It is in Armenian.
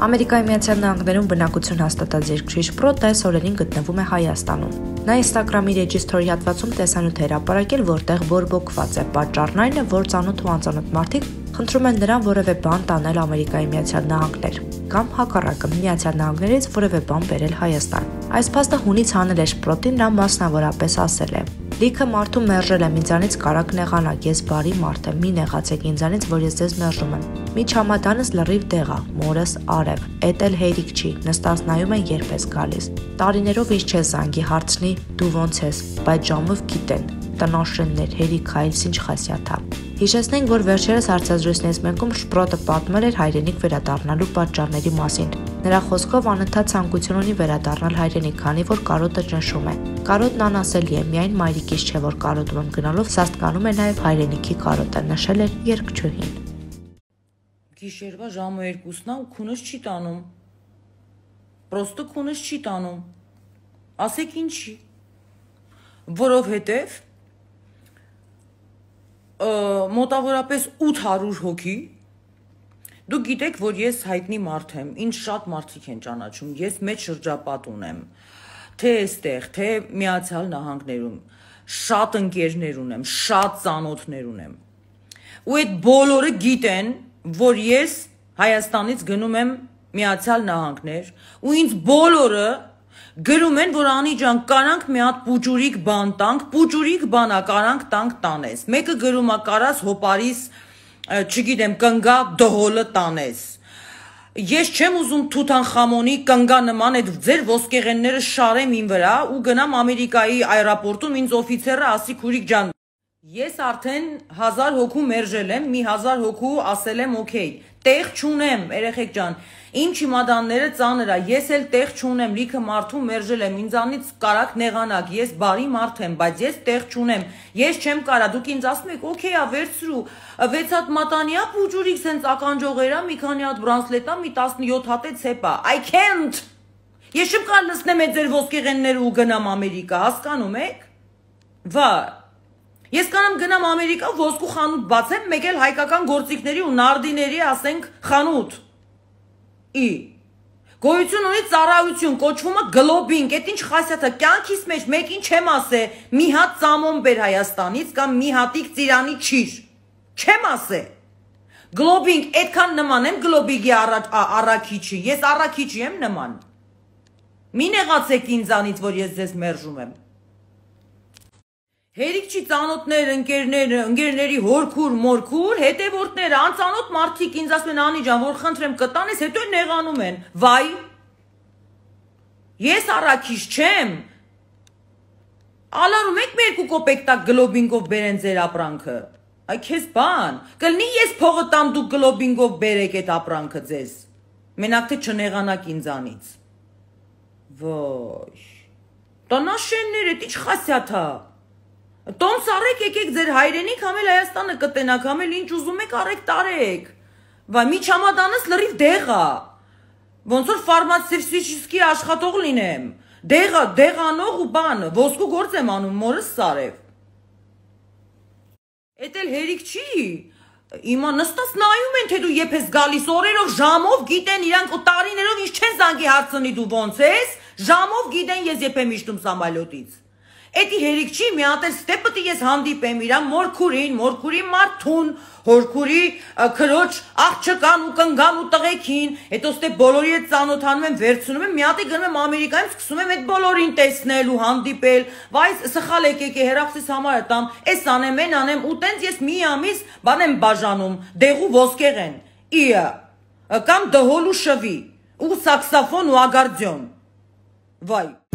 Ամերիկայի Միացյալ Նահանգներում բնակություն հաստատած երկրի շպրոտը այս օրերին գտնվում է Հայաստանում։ Նա Instagram-ի Registry հատվածում տեսանյութ էր հրապարակել, որտեղ բորբոքված է։ Պատճառն այն է, որ ծանոթ ու անծանոթ մարդիկ խնդրում են նրան որևէ բան տանել Ամերիկայի Միացյալ Նահանգներ կամ հակառակը Միացյալ Նահանգներից որևէ բան բերել Հայաստան։ Այս փաստը հունից հանել է շպրոտին, նա մասնավորապես ասել է. Լիքը մարդու մերժել եմ ինձանից կարակ նեղանակ, ես բարի մարդ եմ, մի նեղացեք ինձանից, որ ես ձեզ մերժում եմ։ Մի չամադանս լրիվ դեղ ա, մորս արև, էդ էլ հերիք չի, նստած նայում են երբ ես գալիս։ Տարիներով ինչ չես զանգի, հարցնի դու ոնց ես, բայց ժամով գիտեն, տնաշեններ, հերիք հայլս ինչ խասյաթա։ Հիշեցնենք, որ վերջերս հարցազրույցներից մեկում շպրոտը պատմել էր հայրենիք վերադառնալու պատճառների մասին։ Նրա խոսքով անընդհատ ցանկություն ունի վերադառնալ հայրենիք, քանի որ կարոտը ճնշում է։ Կարոտն անասելի է, միայն մայրիկից չէ, որ կարոտում եմ գնալով սաստկանում է նաև հայրենիքի կարոտը, նշել էր երգչուհին։ Գիշերվա ժամը 2-ն է ու քունս չի տանում։ Պրոստը քունս չի տանում։ Ասեք ինչի։ Որովհետև մոտավորապես 800 հոգի, դուք գիտեք, որ ես հայտնի մարդ եմ, ինձ շատ մարդիկ են ճանաչում, ես մեծ շրջապատ ունեմ, թե այստեղ, թե Միացյալ Նահանգներում, շատ ընկերներ ունեմ, շատ ծանոթներ ունեմ, ու այդ բոլորը գիտեն, որ ես Հայաստանից գնում եմ Միացյալ Նահանգներ, ու ինձ բոլորը գրում են, որ անի ջան, կարանք մի հատ պուջուրիկ բան տանք, պուջուրիկ բանա կարանք տանք տանես, մեկը գրում է կարաս հոպարիս, չգիտեմ, կնգա դհոլը տանես, ես չեմ ուզում Թութանխամոնի կնգա նման այդ ձեր ոսկեղենները շարեմ իմ վրա ու գնամ Ամերիկայի այրապորտում ինձ օֆիցերը ասի քուրիկ ջան, ես արդեն 1000 հոգու մերժել եմ, մի 1000 հոգու ասել եմ օքեյ, տեղ չունեմ, երեխեք ջան, իմ չիմադանները ծանր է, ես էլ տեղ չունեմ, լիքը մարդու մերժել եմ, ինձանից կարակ նեղանակ, ես բարի մարդ եմ, բայց ես տեղ չունեմ, ես չեմ կարա, դուք ինձ ասում եք, օքեյ ա, վերցրու, 6 հատ մատանիա պուջուրիկ սենց ականջողերա, մի քանի հատ բրանսլետա, մի 17 հատ է ցեպա, I can't, ես չեմ կար լսնեմ այդ ձեր ոսկեղենները ու գնամ Ամերիկա, հասկանում եք, վար, ես կանամ գնամ Ամերիկա, ոսկու խանութ բացեմ, մեկ էլ հայկական գործիքների ու նարդիների, ասենք, խանութ, գոյություն ունի ծառայություն, կոչվում է գլոբինգ, այդ ինչ խասյաթը, կյանքիս մեջ մեկին չեմ ասե, մի հատ ծամոն բեր Հայաստանից կամ մի հատիկ ծիրանի չիր, չեմ ասե, գլոբինգ, այդքան նման եմ գլոբինգի առաքիչի, ես առաքիչի եմ նման, մի նեղացեք ինձանից, որ ես ձեզ մերժում եմ, հերիք չի ծանոթներ, ընկերների հորքուր, մորքուր, հետևորդները, անծանոթ մարդիկ ինձ ասում են անի ջան, որ խնդրեմ կտանես, հետո նեղանում են, վայ, ես առաքիչ չեմ, ալարում եք մի 2 կոպեկ տակ գլոբինգով բերեն ձեր ապրանքը, այ քեզ բան, կլնի ես փողը տամ դուք գլոբինգով բերեք այդ ապրանքը ձեզ, մենակ թե չնեղանակ ինձանից, ոյ, տնաշեններ, այդ ինչ խասյաթա, Տոմս արեք եկեք ձեր հայրենիք համել Հայաստանը կտենակ, համել ինչ ուզում եք արեք տարեք, վայ մի չամադանս լրիվ դեղա, ոնց որ ֆարմացևտիկի աշխատող լինեմ, դեղանող ու բան, ոսկու գործ եմ անում, մորս սարև, էդ էլ հերիք չի, իմա նստած նայում են թե դու եփ ես գալիս օրերով ժամով գիտեն իրանք ու տարիներով ինչ չեն զանգի հարցնի դու ոնց ես, ժամով գիտեն ես եփ եմ իջնում սամալյոտից, Էդի հերիք չի, մի հատ էլ ստեպտի ես հանդիպեմ իրան մորքուրի մարդուն, հորքուրի քրոջ աղջկան ու կնգան ու տղեկին, հետո ստե բոլորի հետ ծանոթանում եմ, վերցնում եմ, մի հատ է գնում եմ Ամերիկայում, սկսում եմ այդ բոլորին տեսնել ու հանդիպել, վայ սխալ եկեք է հերախսիս համար տամ, էս անեմ, են անեմ, ու տենց ես մի ամիս բան եմ բաժանում, դեղու ոսկեղեն, իա, կամ դհոլ ու շվի, ու սաքսոֆոն ու ագարդիոն, վայ